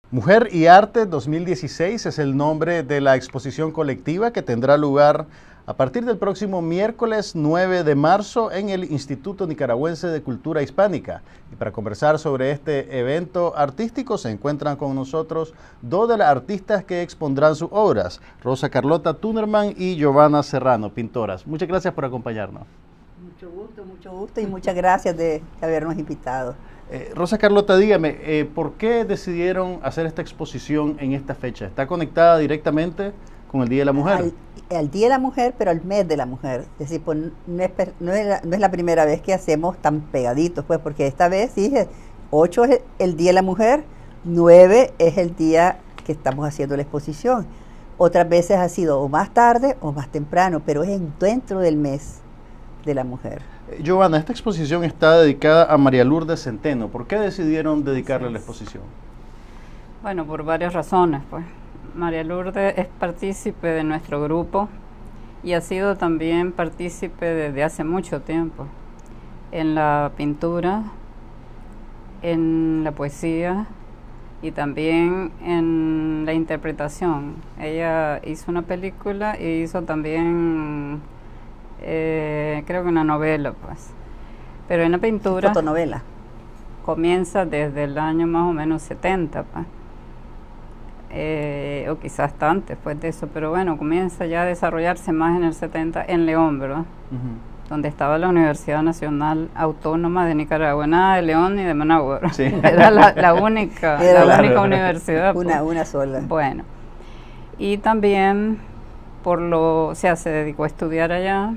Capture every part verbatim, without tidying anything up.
Mujer y Arte dos mil dieciséis es el nombre de la exposición colectiva que tendrá lugar a partir del próximo miércoles nueve de marzo en el Instituto Nicaragüense de Cultura Hispánica. Y para conversar sobre este evento artístico se encuentran con nosotros dos de las artistas que expondrán sus obras, Rosa Carlota Tunerman y Giovanna Serrano, pintoras. Muchas gracias por acompañarnos. Mucho gusto, mucho gusto y muchas gracias de habernos invitado. Eh, Rosa Carlota, dígame, eh, ¿por qué decidieron hacer esta exposición en esta fecha? ¿Está conectada directamente con el Día de la Mujer? Al, al Día de la Mujer, pero al mes de la mujer. Es decir, pues, no, es, no, es la, no es la primera vez que hacemos tan pegaditos, pues, porque esta vez dije, ocho es el Día de la Mujer, nueve es el día que estamos haciendo la exposición. Otras veces ha sido o más tarde o más temprano, pero es en, dentro del mes de la mujer. Giovanna, esta exposición está dedicada a María Lourdes Centeno. ¿Por qué decidieron dedicarle la exposición? Bueno, por varias razones, pues. María Lourdes es partícipe de nuestro grupo y ha sido también partícipe desde hace mucho tiempo en la pintura, en la poesía y también en la interpretación. Ella hizo una película y hizo también Eh, creo que una novela, pues, pero en la pintura fotonovela comienza desde el año más o menos setenta, pues, eh, o quizás hasta antes pues de eso, pero bueno, comienza ya a desarrollarse más en el setenta en León, ¿verdad? Uh-huh. Donde estaba la Universidad Nacional Autónoma de Nicaragua, nada de León ni de Managua, sí. Era la, la única, Era la única universidad, una, pues. una sola. Bueno, y también por lo, o sea, se dedicó a estudiar allá.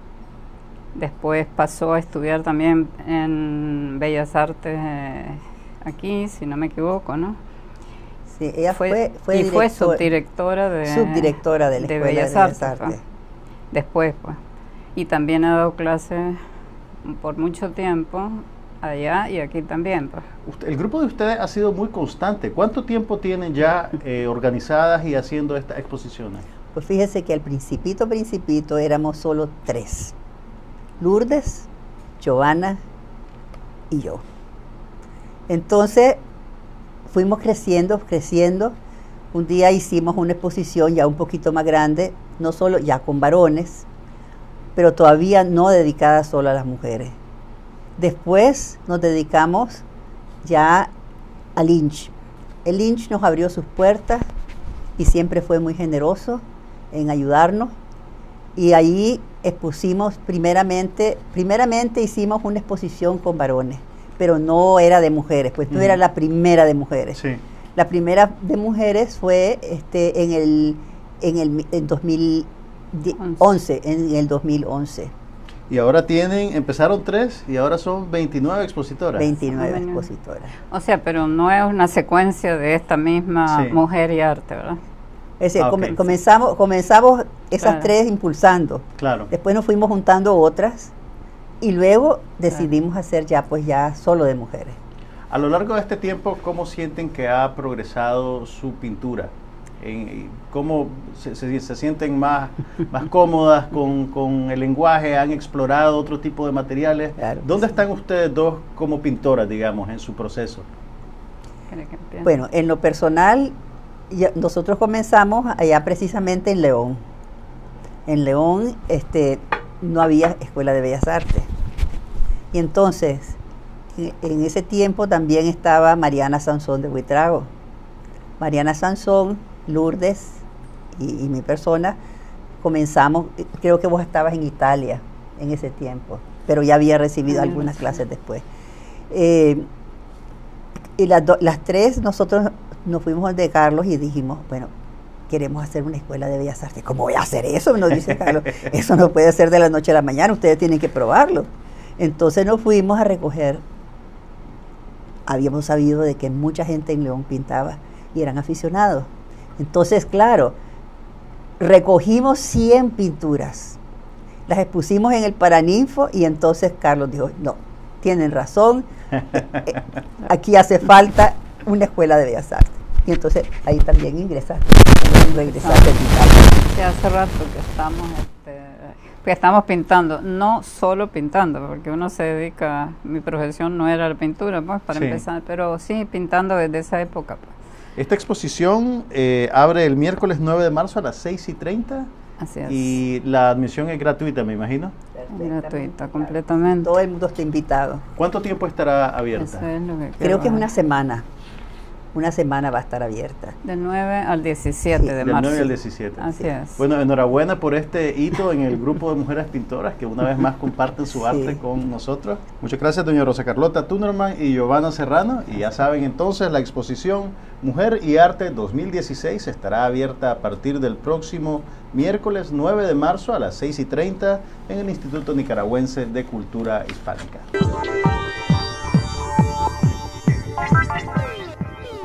Después pasó a estudiar también en Bellas Artes eh, aquí, si no me equivoco, ¿no? Sí, ella fue, fue, fue y director, fue subdirectora de, subdirectora de la de Escuela Bellas, de Bellas Artes. Artes. Pues. Después, pues. Y también ha dado clases por mucho tiempo allá y aquí también, pues. Usted, el grupo de ustedes ha sido muy constante. ¿Cuánto tiempo tienen ya eh, organizadas y haciendo estas exposiciones? Pues fíjese que al principito, principito éramos solo tres. Lourdes, Giovanna y yo. Entonces fuimos creciendo, creciendo. Un día hicimos una exposición ya un poquito más grande, no solo ya con varones, pero todavía no dedicada solo a las mujeres. Después nos dedicamos ya al Lynch. El Lynch nos abrió sus puertas y siempre fue muy generoso en ayudarnos. Y ahí expusimos primeramente, primeramente hicimos una exposición con varones, pero no era de mujeres, pues no mm. era la primera de mujeres. Sí. La primera de mujeres fue este, en el en el en dos mil once, en el dos mil once. Y ahora tienen, empezaron tres y ahora son veintinueve expositoras. veintinueve expositoras. O sea, pero no es una secuencia de esta misma sí. Mujer y Arte, ¿verdad? Es decir, ah, okay. comenzamos, comenzamos esas claro. tres impulsando. Claro. Después nos fuimos juntando otras y luego decidimos claro. hacer ya pues ya solo de mujeres. A lo largo de este tiempo, ¿cómo sienten que ha progresado su pintura? En, ¿Cómo se, se, se sienten más, más cómodas con, con el lenguaje? ¿Han explorado otro tipo de materiales? Claro, ¿Dónde sí. están ustedes dos como pintoras, digamos, en su proceso? Bueno, en lo personal, ya, nosotros comenzamos allá precisamente en León. En León este, no había Escuela de Bellas Artes. Y entonces, en, en ese tiempo también estaba Mariana Sansón de Buitrago. Mariana Sansón, Lourdes y, y mi persona comenzamos, creo que vos estabas en Italia en ese tiempo, pero ya había recibido algunas clases después. Eh, y las, do, las tres nosotros nos fuimos de Carlos y dijimos, bueno, queremos hacer una escuela de Bellas Artes. ¿Cómo voy a hacer eso? Nos dice Carlos, eso no puede ser de la noche a la mañana, ustedes tienen que probarlo. Entonces nos fuimos a recoger, habíamos sabido de que mucha gente en León pintaba y eran aficionados. Entonces, claro, recogimos cien pinturas, las expusimos en el Paraninfo y entonces Carlos dijo, no, tienen razón, aquí hace falta una escuela de Bellas Artes. Y entonces ahí también ingresaste, ingresaste no, sí, hace rato que estamos, este, que estamos pintando, no solo pintando, porque uno se dedica, mi profesión no era la pintura, pues, para sí. empezar, pero sí pintando desde esa época, pues. Esta exposición eh, abre el miércoles nueve de marzo a las seis y treinta. Así es. Y la admisión es gratuita, me imagino. Gratuita, completamente. Todo el mundo está invitado. ¿Cuánto tiempo estará abierta? Eso es lo que Creo que es quiero- una semana. Una semana va a estar abierta. Del nueve al diecisiete Sí, de Del marzo. nueve al diecisiete. Así es. Bueno, enhorabuena por este hito en el grupo de mujeres pintoras que una vez más comparten su Sí. arte con nosotros. Muchas gracias, doña Rosa Carlota Tunerman y Giovanna Serrano. Y ya saben entonces, la exposición Mujer y Arte dos mil dieciséis estará abierta a partir del próximo miércoles nueve de marzo a las seis y treinta en el Instituto Nicaragüense de Cultura Hispánica.